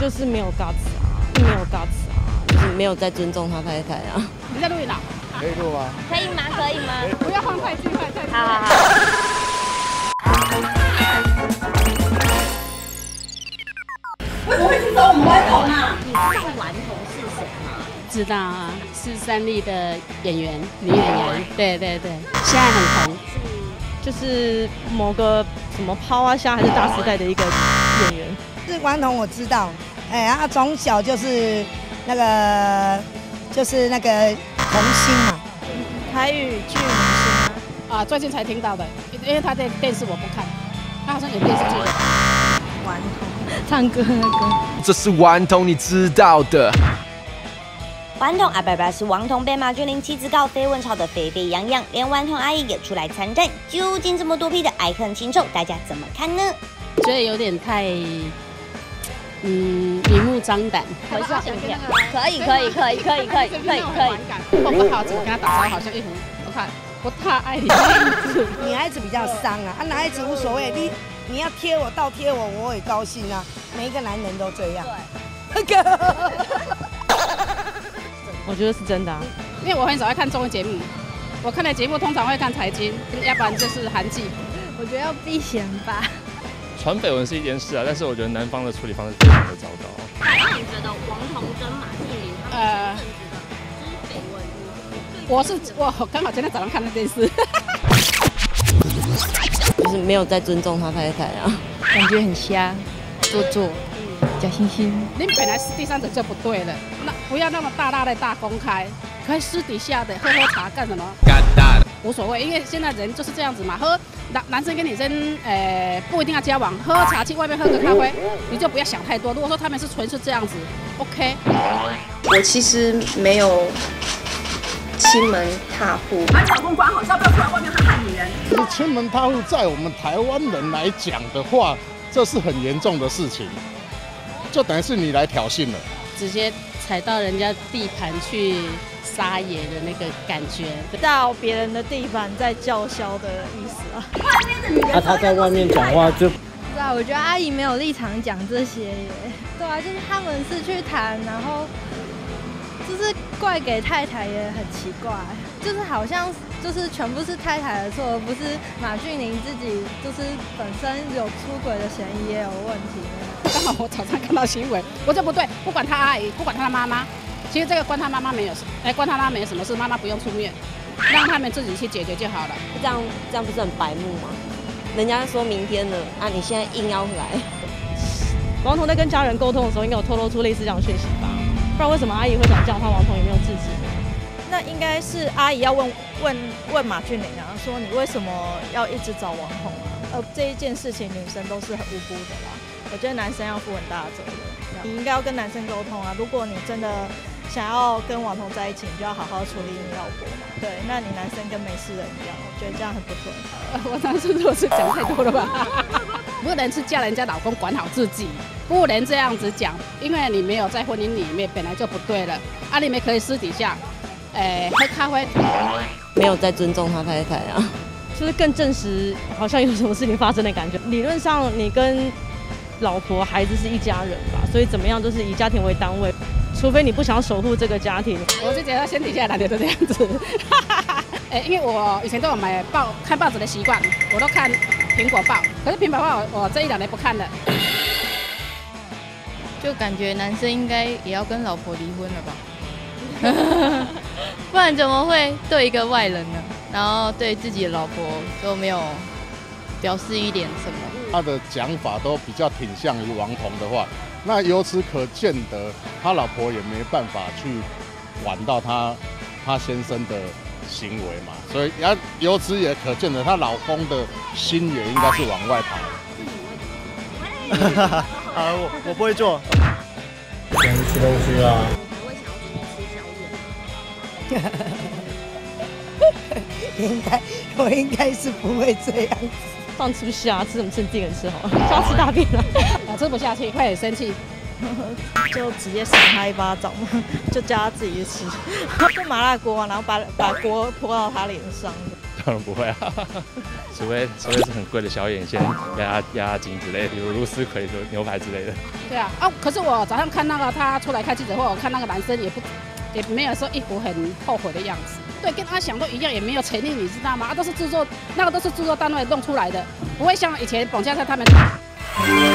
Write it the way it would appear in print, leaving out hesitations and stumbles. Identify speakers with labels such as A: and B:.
A: 就是没有 guts 啊，没有 guts 啊，就是没有在尊重他太太啊。
B: 你在录音啊？
C: 可以录吗？
D: 可以吗？可以吗？
B: 不要放太近，太近。
D: 好。
E: 为什么会去找我们顽童啊？
D: 你知道顽童是谁吗？
B: 知道啊，是三立的演员，女演员。对对对，现在很红。
A: 就是某个什么抛啊虾还是大时代的一个演员。
F: 是顽童我知道，他从小就是那个童星嘛，
A: 台语剧明星
B: 啊，最近才听到的，因为他的电视我不看，他好像有电视剧的。
A: 顽童唱歌那个。
G: 这是顽童，你知道的。
D: 顽童阿伯伯是王童被马俊麟妻子告绯闻吵得沸沸扬扬，连顽童阿姨也出来参战。究竟这么多批的爱恨情仇，大家怎么看呢？
B: 觉得有点太，明目张胆。
D: 回去剪片，可以。
B: 碰不好，怎么跟他打招呼？好像一副不太爱你的样子。
F: 女孩子比较伤啊，男孩子无所谓，你要贴我倒贴我，我也高兴啊。每一个男人都这样。
A: 我觉得是真的啊，
B: 因为我很少会看综艺节目，我看的节目通常会看财经，要不然就是韩剧。
A: 我觉得要避嫌吧。
H: 传绯闻是一件事啊，但是我觉得男方的处理方式非常的糟糕。
D: 那你觉得王童跟马俊麟他们这阵子的绯闻，
B: 我刚好今天早上看的电视，
A: 就是没有在尊重他太太啊，感觉很瞎，做作。假惺惺，
B: 你本来是第三者就不对了，那不要那么大的大公开，可以私底下的喝茶干什么？
G: 干大的
B: 无所谓，因为现在人就是这样子嘛，男生跟女生不一定要交往，喝茶去外面喝个咖啡，你就不要想太多。如果说他们是纯是这样子 ，OK。
I: 我其实没有亲门踏户，
E: 把老公管好，要不要出来外面看女人？
C: 其实亲门踏户在我们台湾人来讲的话，这是很严重的事情。就等于是你来挑衅了，
B: 直接踩到人家地盘去撒野的那个感觉，
A: 到别人的地盘在叫嚣的意思啊。
J: 他在外面讲话就，不
K: 知道，我觉得阿姨没有立场讲这些耶。对啊，就是他们是去谈，然后就是怪给太太也很奇怪，就是好像就是全部是太太的错，而不是马俊麟自己就是本身有出轨的嫌疑也有问题。
B: 刚好我早上看到新闻，我就不对，不管他阿姨，不管他妈妈，其实这个关他妈妈没有事，关他妈没什么事，妈妈不用出面，让他们自己去解决就好了。
A: 这样不是很白目吗？人家说明天了啊，你现在硬要来。王童在跟家人沟通的时候，应该有透露出类似这样的讯息吧？不然为什么阿姨会想叫他？王童有没有制止呢？
L: 那应该是阿姨要问马俊麟啊，说你为什么要一直找王童啊？这一件事情女生都是很无辜的啦。我觉得男生要负很大的责任，你应该要跟男生沟通啊。如果你真的想要跟王童在一起，你就要好好处理你老婆嘛。对，那你男生跟没事人一样，我觉得这样很不对。
B: 我当时如果是讲太多了吧？不能是叫人家老公管好自己，不能这样子讲，因为你没有在婚姻里面本来就不对了。啊，你们可以私底下，喝咖啡，
A: 没有在尊重他太太啊，就是更证实好像有什么事情发生的感觉。理论上你跟老婆孩子是一家人吧，所以怎么样都是以家庭为单位，除非你不想要守护这个家庭。
B: 我就觉得先底下男的都这样子，因为我以前都有买看报纸的习惯，我都看苹果报，可是苹果报我这一两年不看了。
M: 就感觉男生应该也要跟老婆离婚了吧，不然怎么会对一个外人呢？然后对自己的老婆都没有表示一点什么。
C: 他的讲法都比较挺向于王童的话，那由此可见得他老婆也没办法去管到他先生的行为嘛，所以由此也可见得她老公的心也应该是往外跑。
J: 我不会做。想吃东西啊。
F: 我应该是不会这样子。
A: 放吃不下，吃什么吃？你自己人吃好了，叫他吃大便了。
B: 吃不下去，快点生气，
L: 就直接赏他一巴掌就叫他自己去吃，就麻辣锅啊，然后把锅泼到他脸上。
H: 当然不会啊，除非是很贵的小眼线、压惊之类的，比如芦丝葵、牛排之类的。
B: 对啊，可是我早上看那个他出来开记者会，我看那个男生也没有说一副很后悔的样子。对，跟他想都一样，也没有潜力，你知道吗？都是制作单位弄出来的，不会像以前绑架在他们。